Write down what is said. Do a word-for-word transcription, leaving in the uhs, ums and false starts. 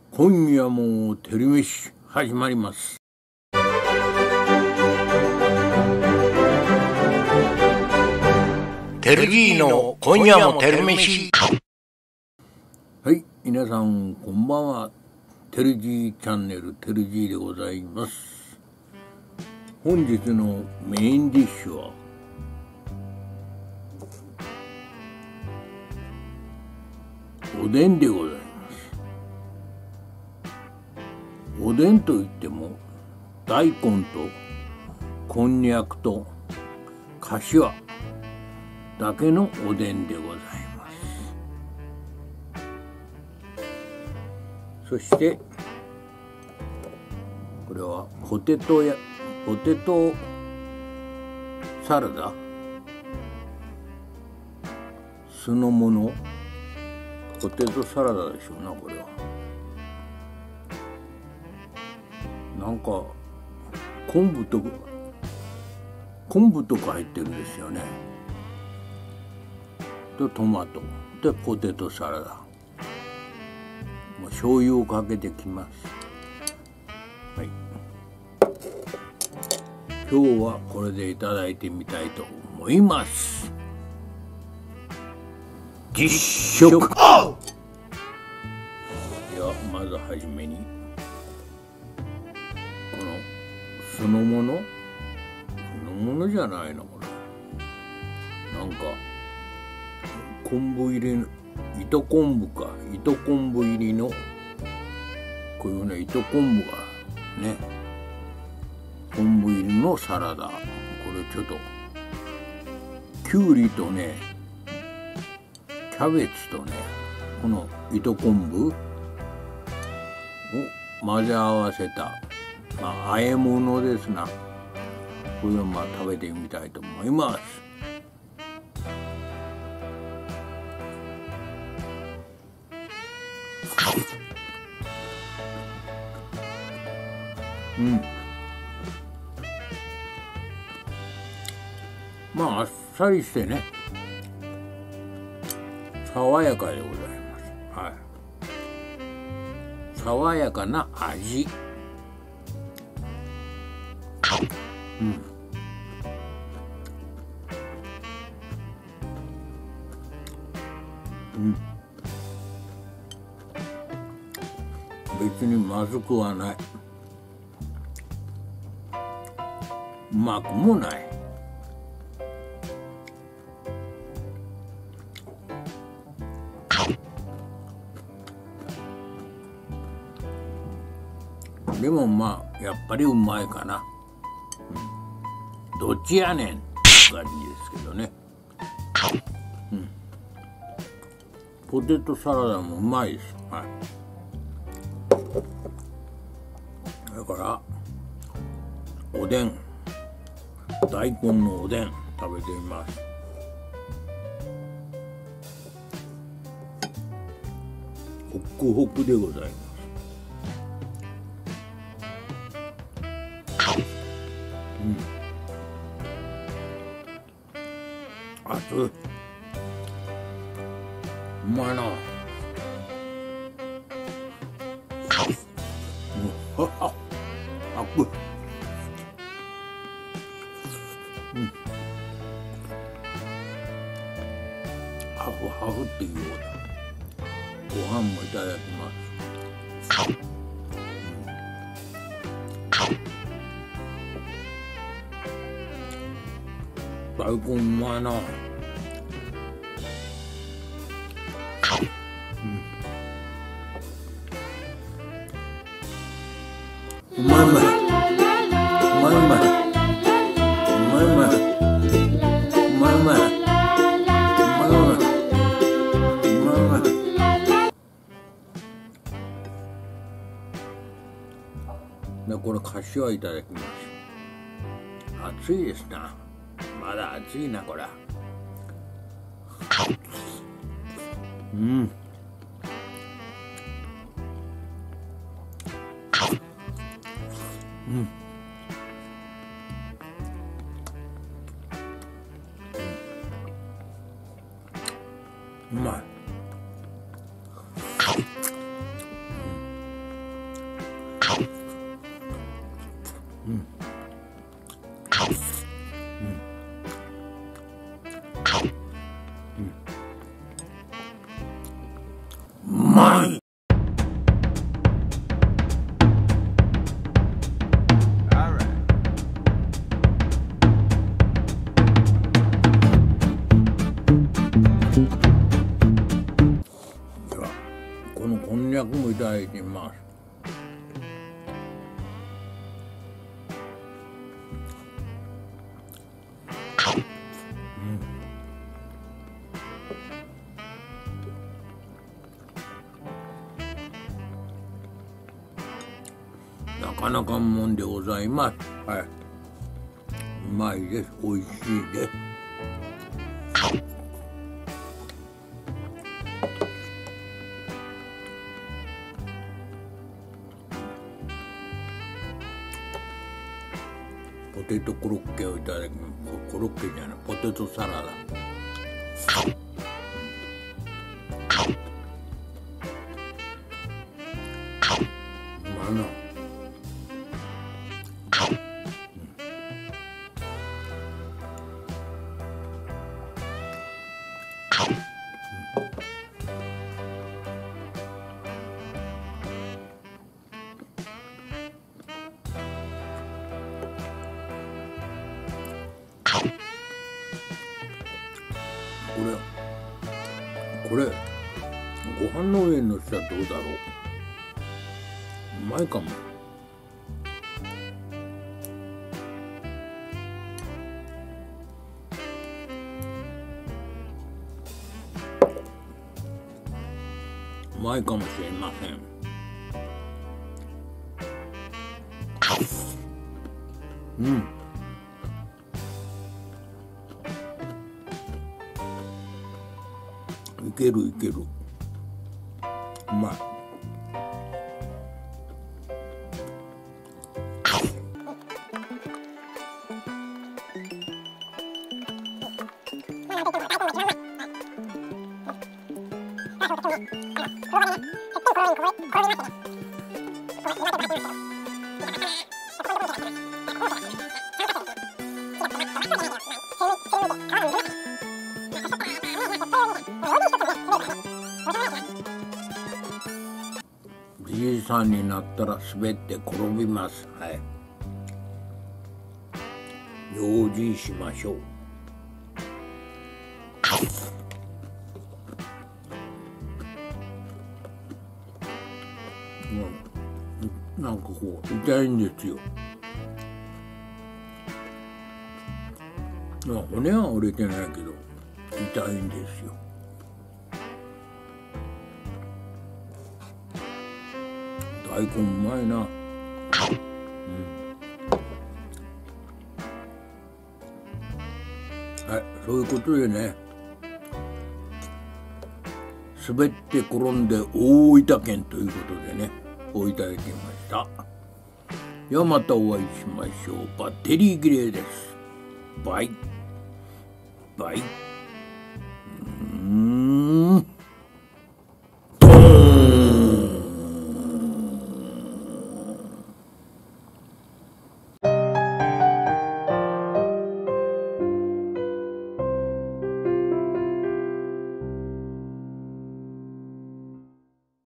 今夜もテレメシ始まります。 テルギーの今夜もテルメシ。 はい、皆さんこんばんは。テルジーチャンネルテルジーでございます。本日のメインディッシュはおでんでございます。おでんといっても大根とこんにゃくとかしわだけのおでんでございます。そしてこれはポテトやポテトサラダ酢の物ポテトサラダでしょうな。これはなんか昆布と昆布とか入ってるんですよね。とトマトでポテトサラダ、もう醤油をかけてきます。はい、今日はこれでいただいてみたいと思います。実食。ではまずはじめにこの酢の物酢の物じゃないのこれ。なんか昆布入りの糸昆布か糸昆布入りのこういうね糸昆布がね昆布入りのサラダ。これちょっときゅうりとねキャベツとねこの糸昆布を混ぜ合わせた、まあ、和え物ですな。これをまあ食べてみたいと思います。うん、まああっさりしてね爽やかでございます。はい、爽やかな味。うん、うん、別にまずくはない、うまくもない。でもまあやっぱりうまいかな、うん、どっちやねんって感じですけどね、うん、ポテトサラダもうまいです。はい、だからおでん大根のおでん食べてみます。ホックホクでございます。うん、熱い、うまいな。うん、はは熱い。うん、ハフハフっていうようなご飯もいただきます。大根うまいな。うん、うまいうまい、うまいうまい、うまいうまい、うまいうまい、うまいうまい、うまいうまい。でこれかしわいただきます。熱いですな。まだ熱いなこれ。うん。うん。うまい。 まい。ではこのこんにゃくもいただいてみます。なかなかもんでございます。はい。うまいです。美味しいです。ポテトコロッケをいただきます。コロッケじゃない、ポテトサラダ。うまいな。これこれご飯の上にのせたらどうだろう。うまいかも。うまいかもしれません。うん。いけるいける。うまい。じいさんになったら滑って転びます。はい。用心しましょう。うん、なんかこう痛いんですよ。骨は折れてないけど痛いんですよ。大根うまいな。うん、はい、そういうことでね、滑って転んで大分県ということでね、をいただきました。ではまたお会いしましょう。バッテリー切れです。バイバイ。